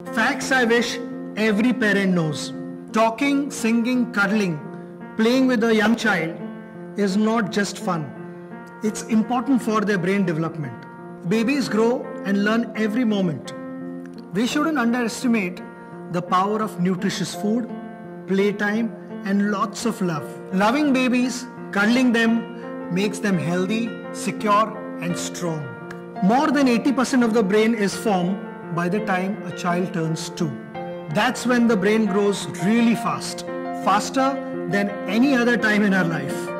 Facts I wish every parent knows. Talking, singing, cuddling, playing with a young child is not just fun. It's important for their brain development. Babies grow and learn every moment. We shouldn't underestimate the power of nutritious food, playtime, and lots of love. Loving babies, cuddling them, makes them healthy, secure, and strong. More than 80% of the brain is formed by the time a child turns 2. That's when the brain grows really fast, faster than any other time in our life.